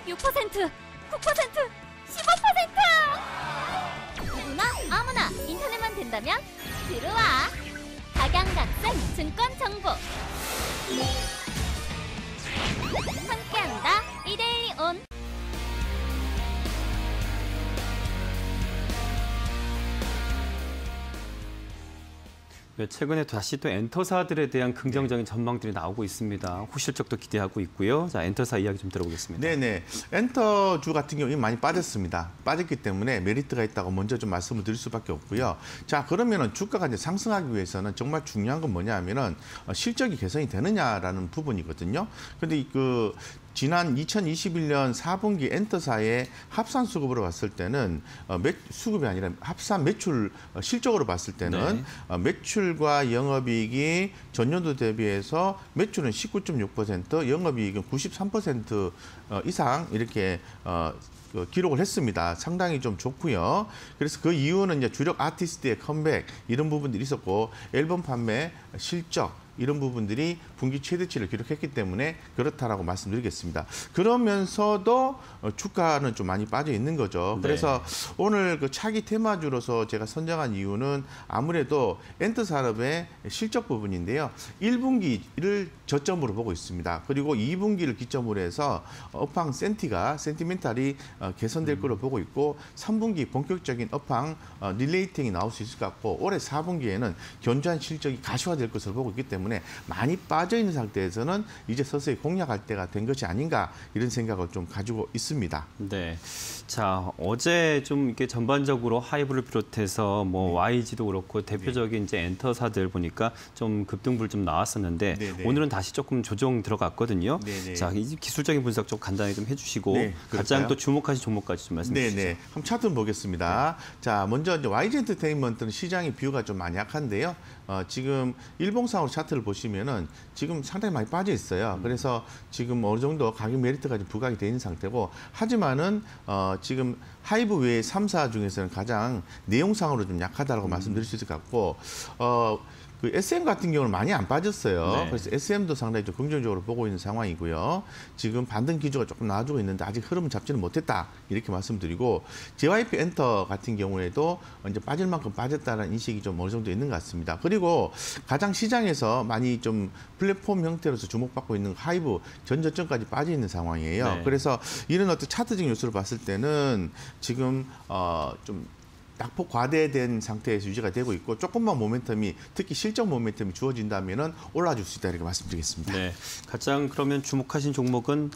6%, 9%, 15%! 누구나 아무나 인터넷만 된다면 들어와! 각양각색 증권 정보 함께한다. 이데일리 온. 최근에 다시 또 엔터사들에 대한 긍정적인 전망들이 나오고 있습니다. 호실적도 기대하고 있고요. 자, 엔터사 이야기 좀 들어보겠습니다. 네네. 엔터주 같은 경우 많이 빠졌습니다. 빠졌기 때문에 메리트가 있다고 먼저 좀 말씀을 드릴 수밖에 없고요. 자, 그러면은 주가가 이제 상승하기 위해서는 정말 중요한 건 뭐냐 하면은 실적이 개선이 되느냐라는 부분이거든요. 근데 지난 2021년 4분기 엔터사의 합산 수급으로 봤을 때는 수급이 아니라 합산 매출 실적으로 봤을 때는 매출과 영업이익이 전년도 대비해서 매출은 19.6%, 영업이익은 93% 이상 이렇게 기록을 했습니다. 상당히 좀 좋고요. 그래서 그 이유는 이제 주력 아티스트의 컴백 이런 부분들이 있었고 앨범 판매, 실적 이런 부분들이 분기 최대치를 기록했기 때문에 그렇다라고 말씀드리겠습니다. 그러면서도 주가는 좀 많이 빠져 있는 거죠. 그래서 오늘 그 차기 테마주로서 제가 선정한 이유는 아무래도 엔터산업의 실적 부분인데요. 1분기를 저점으로 보고 있습니다. 그리고 2분기를 기점으로 해서 업황 센티멘탈이 개선될 거로 보고 있고 3분기 본격적인 업황 릴레이팅이 나올 수 있을 것 같고 올해 4분기에는 견조한 실적이 가시화될 것으로 보고 있기 때문에 많이 빠져 있는 상태에서는 이제 서서히 공략할 때가 된 것이 아닌가 이런 생각을 좀 가지고 있습니다. 네. 자, 어제 좀 이렇게 전반적으로 하이브를 비롯해서 뭐 YG도 그렇고 대표적인 이제 엔터사들 보니까 좀 급등불 좀 나왔었는데 오늘은 다시 조금 조정 들어갔거든요. 자, 이 기술적인 분석 좀 간단히 좀 해주시고 가장 또 주목하신 종목까지 좀 말씀해 주시죠. 네네. 한번 차트 보겠습니다. 자, 먼저 이제 YG 엔터테인먼트는 시장의 뷰가 좀 많이 약한데요. 지금 일봉상으로 차트를 보시면은 지금 상당히 많이 빠져 있어요. 그래서 지금 어느 정도 가격 메리트가 좀 부각이 돼 있는 상태고 하지만은 지금 하이브 외의 3사 중에서는 가장 내용상으로 좀 약하다라고 말씀드릴 수 있을 것 같고 그 SM 같은 경우는 많이 안 빠졌어요. 그래서 SM도 상당히 좀 긍정적으로 보고 있는 상황이고요. 지금 반등 기조가 조금 나아지고 있는데 아직 흐름을 잡지는 못했다 이렇게 말씀드리고 JYP 엔터 같은 경우에도 이제 빠질 만큼 빠졌다는 인식이 좀 어느 정도 있는 것 같습니다. 그리고 가장 시장에서 많이 좀 플랫폼 형태로서 주목받고 있는 하이브 전저점까지 빠져 있는 상황이에요. 그래서 이런 어떤 차트적인 요소를 봤을 때는 지금 좀 낙폭 과대된 상태에서 유지가 되고 있고 조금만 모멘텀이 특히 실적 모멘텀이 주어진다면은 올라줄 수 있다 이렇게 말씀드리겠습니다. 네, 가장 그러면 주목하신 종목은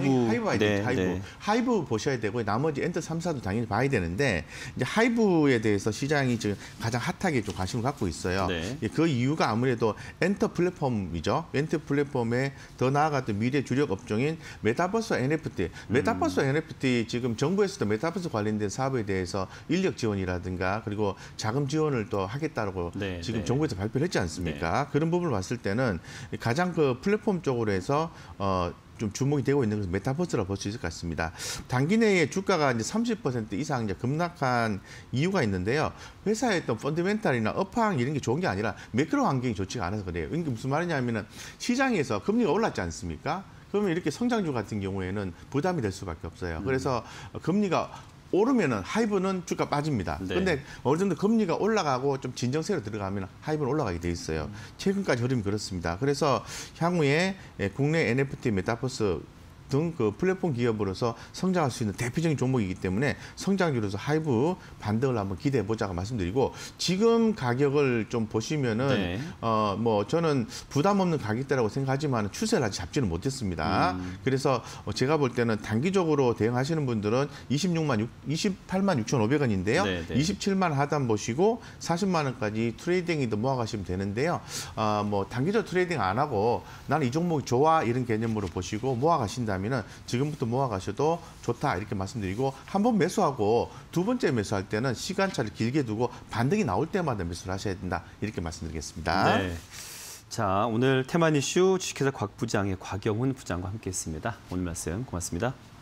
하이브. 하이브 보셔야 되고 나머지 엔터 3사도 당연히 봐야 되는데 이제 하이브에 대해서 시장이 지금 가장 핫하게 좀 관심을 갖고 있어요. 그 이유가 아무래도 엔터 플랫폼이죠. 엔터 플랫폼에 더 나아갔던 미래 주력 업종인 메타버스와 NFT. 메타버스와 NFT 지금 정부에서도 메타버스 관련된 사업에 대해서 인력 지원이라 든가 그리고 자금 지원을 또 하겠다고 지금 정부에서 발표를 했지 않습니까? 그런 부분을 봤을 때는 가장 그 플랫폼 쪽으로 해서 좀 주목이 되고 있는 것은 메타버스라고 볼 수 있을 것 같습니다. 단기 내에 주가가 이제 30% 이상 이제 급락한 이유가 있는데요. 회사의 어떤 펀더멘탈이나 업황 이런 게 좋은 게 아니라 매크로 환경이 좋지가 않아서 그래요. 이게 무슨 말이냐면은 시장에서 금리가 올랐지 않습니까? 그러면 이렇게 성장주 같은 경우에는 부담이 될 수밖에 없어요. 그래서 금리가 오르면은 하이브는 주가 빠집니다. 그런데 어느 정도 금리가 올라가고 좀 진정세로 들어가면 하이브는 올라가게 돼 있어요. 최근까지 흐름이 그렇습니다. 그래서 향후에 국내 NFT, 메타버스 등 그 플랫폼 기업으로서 성장할 수 있는 대표적인 종목이기 때문에 성장주로서 하이브 반등을 한번 기대해 보자고 말씀드리고 지금 가격을 좀 보시면은 뭐 저는 부담 없는 가격대라고 생각하지만 추세를 아직 잡지는 못했습니다. 그래서 제가 볼 때는 단기적으로 대응하시는 분들은 28만 6,500원인데요. 27만 하단 보시고 40만 원까지 트레이딩이도 모아가시면 되는데요. 뭐 단기적 트레이딩 안 하고 나는 이 종목이 좋아 이런 개념으로 보시고 모아가신다면은 지금부터 모아가셔도 좋다 이렇게 말씀드리고 한 번 매수하고 두 번째 매수할 때는 시간차를 길게 두고 반등이 나올 때마다 매수를 하셔야 된다 이렇게 말씀드리겠습니다. 자, 오늘 테마니슈 주식회사 곽부장의 곽영훈 부장과 함께했습니다. 오늘 말씀 고맙습니다.